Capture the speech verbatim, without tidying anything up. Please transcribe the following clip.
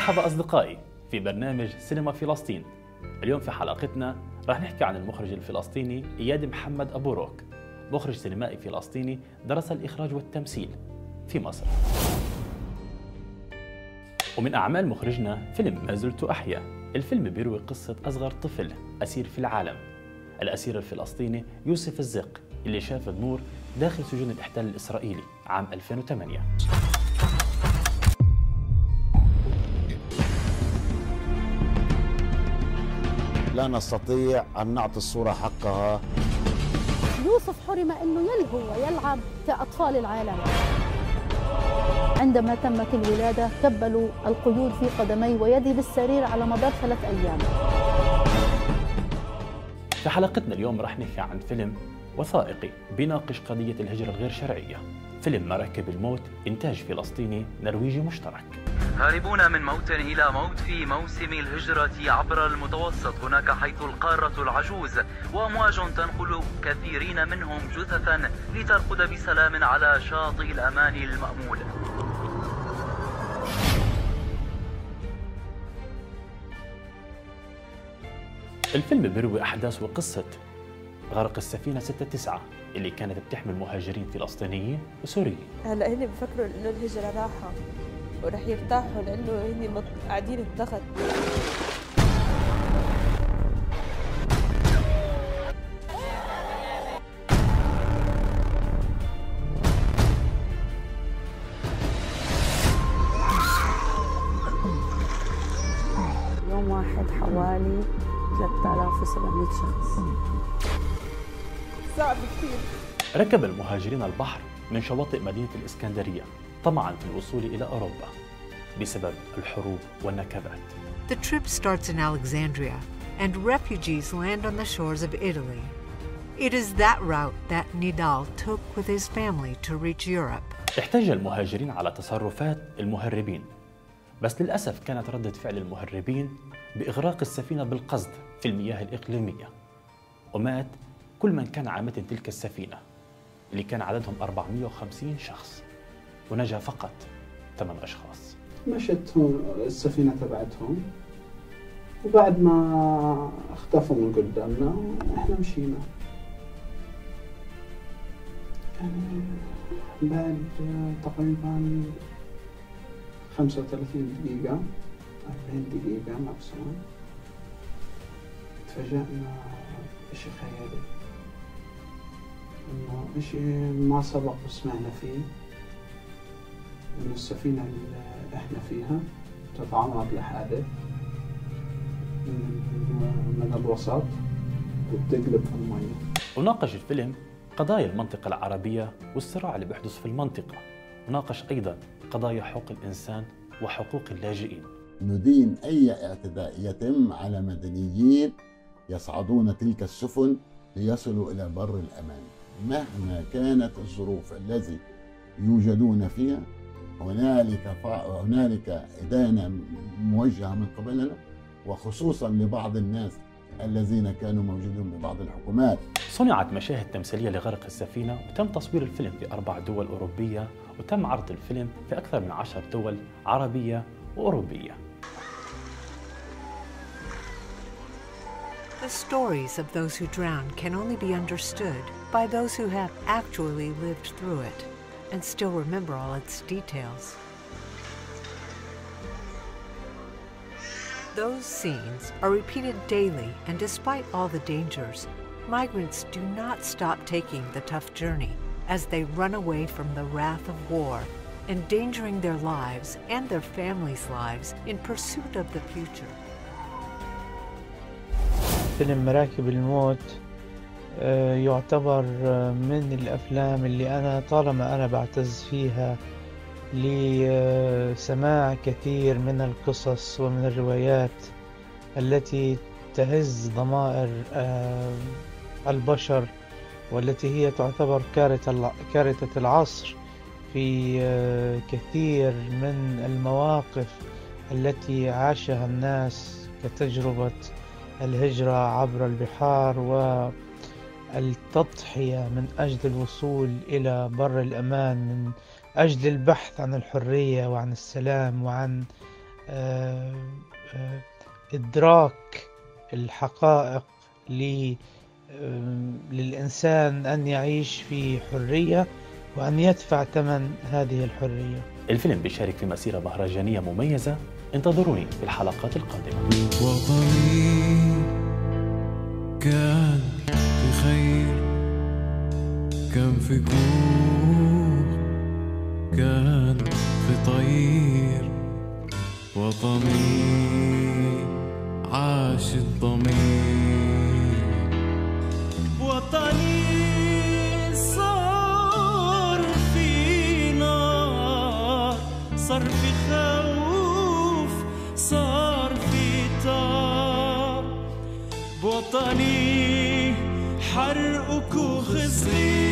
مرحبا أصدقائي في برنامج سينما فلسطين. اليوم في حلقتنا راح نحكي عن المخرج الفلسطيني إياد محمد أبو روك، مخرج سينمائي فلسطيني درس الإخراج والتمثيل في مصر. ومن أعمال مخرجنا فيلم ما زلت أحيا. الفيلم بيروي قصة أصغر طفل أسير في العالم، الأسير الفلسطيني يوسف الزق اللي شاف النور داخل سجون الاحتلال الإسرائيلي عام ألفين وثمانية. لا نستطيع أن نعطي الصورة حقها. يوسف حرم أنه يلهو ويلعب كأطفال العالم. عندما تمت الولادة كبلوا القيود في قدمي ويدي بالسرير على مدار ثلاث أيام. في حلقتنا اليوم رح نحكي عن فيلم وثائقي بيناقش قضية الهجرة الغير شرعية، فيلم مراكب الموت، إنتاج فلسطيني نرويجي مشترك. هاربون من موت إلى موت في موسم الهجرة عبر المتوسط، هناك حيث القارة العجوز وأمواج تنقل كثيرين منهم جثثا لترقد بسلام على شاطئ الأمان المأمول. الفيلم بيروي أحداث وقصة غرق السفينة ستة تسعة اللي كانت بتحمل مهاجرين فلسطينيين وسوريين. هلا هن بفكروا انه الهجرة راحة ورح يرتاحوا لانه هن قاعدين بضغط. يوم واحد حوالي ثلاثة آلاف وسبعمئة شخص. صعب كثير. ركب المهاجرين البحر من شواطئ مدينة الإسكندرية طمعاً في الوصول إلى أوروبا بسبب الحروب والنكبات. The trip starts in Alexandria and refugees land on the shores of Italy. It is that route that Nidal took with his family to reach Europe. احتج المهاجرين على تصرفات المهربين، بس للأسف كانت ردة فعل المهربين بإغراق السفينة بالقصد في المياه الإقليمية، ومات كل من كان على متن تلك السفينة اللي كان عددهم أربعمئة وخمسين شخص، ونجا فقط ثمان أشخاص. مشت هون السفينة تبعتهم، وبعد ما اختفوا من قدامنا احنا مشينا. يعني بعد تقريبا خمسة وثلاثين دقيقة أربعين دقيقة ماكسيموم تفاجأنا بشي خيالي، إنه إشي ما سبق وسمعنا فيه، إنه السفينة اللي إحنا فيها تتعرض لحادث من الوسط وبتقلب في المية. وناقش الفيلم قضايا المنطقة العربية والصراع اللي بيحدث في المنطقة، وناقش أيضا قضايا حقوق الإنسان وحقوق اللاجئين. ندين أي اعتداء يتم على مدنيين يصعدون تلك السفن ليصلوا إلى بر الأمان مهما كانت الظروف التي يوجدون فيها. هنالك هنالك إدانة موجهة من قبلنا، وخصوصا لبعض الناس الذين كانوا موجودين ببعض الحكومات. صنعت مشاهد تمثيلية لغرق السفينة، وتم تصوير الفيلم في أربع دول أوروبية، وتم عرض الفيلم في أكثر من عشر دول عربية وأوروبية. The stories of those who drown can only be understood by those who have actually lived through it and still remember all its details. Those scenes are repeated daily, and despite all the dangers, migrants do not stop taking the tough journey as they run away from the wrath of war, endangering their lives and their families' lives in pursuit of the future. فيلم مراكب الموت يعتبر من الأفلام اللي أنا طالما أنا بعتز فيها لسماع كثير من القصص ومن الروايات التي تهز ضمائر البشر، والتي هي تعتبر كارثة العصر في كثير من المواقف التي عاشها الناس كتجربة الهجرة عبر البحار والتضحية من أجل الوصول إلى بر الأمان، من أجل البحث عن الحرية وعن السلام وعن إدراك الحقائق للإنسان أن يعيش في حرية وأن يدفع ثمن هذه الحرية. الفيلم بيشارك في مسيرة مهرجانية مميزة، انتظروني في الحلقات القادمة. وطني كان في خير، كان في كوخ، كان في طير. وطني عاش الضمير. وطني صار في نار، صار في خوف، صار في تار. بوطني حرق كوخ صغير.